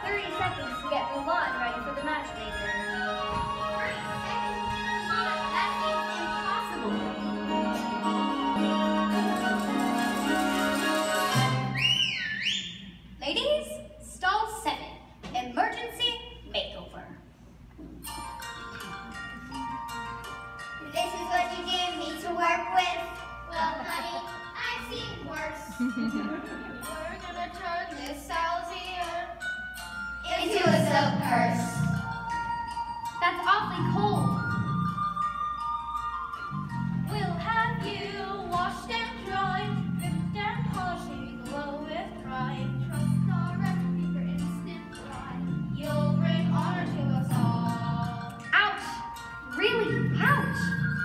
30 seconds to get Mulan ready for the matchmaker. 30 seconds? That seems impossible. Ladies, stall 7. Emergency makeover. This is what you give me to work with? Well, honey, I've seen worse. We're gonna turn this house here into a silk purse. That's awfully cold. We'll have you washed and dried, dripped and polished, glow with pride. Trust our recipe for instant pride. You'll bring honor to us all. Ouch! Really, ouch!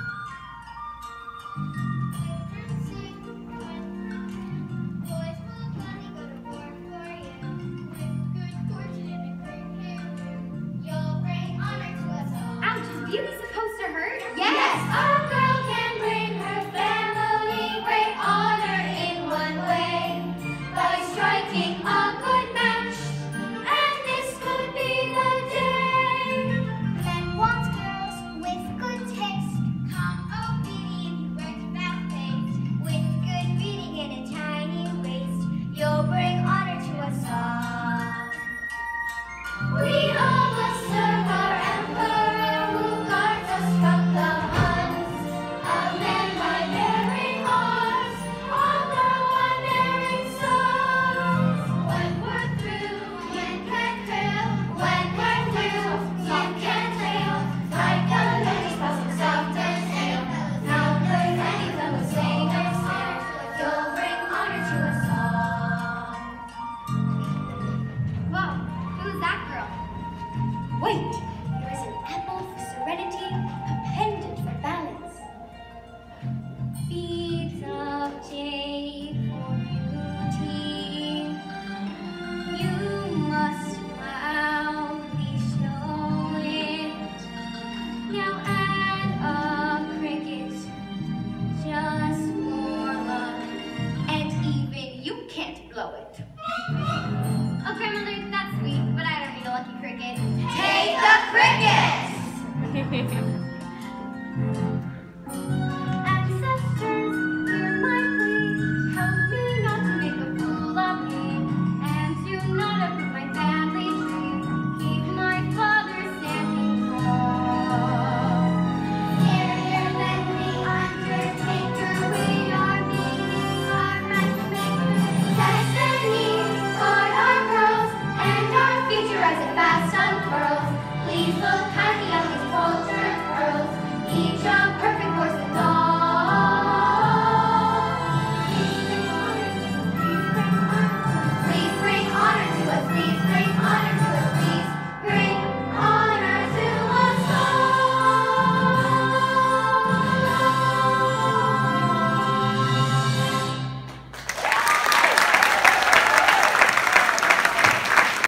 Children sing when boys will gladly go to war for you. With good fortune and a great hairdo, you'll bring honor to us all. Ouch, is beauty supposed to hurt? Yes, a girl can bring her family great honor in one way, by striking a good match, and this could be the day. Men want girls with good taste, calm, obedient, work fast-paced, with good breeding and a tiny waist. You'll bring honor to us all. We all must serve our emperor who guards us from the Huns. A man by bearing arms, all girl by bearing sons. When we're through, men can fail. When we're through, some can fail. Like the ladies, passing soft and sail. Now there's any from the sailor's sail. You'll bring honor to us all. Whoa, who's that girl? Wait, there is an apple for serenity, a pendant for balance. Beads of jade for beauty. You must proudly show it. Now add a cricket just for luck, and even you can't blow it. Oh, grandmother, that's sweet, but I don't need a lucky cricket. Take the crickets!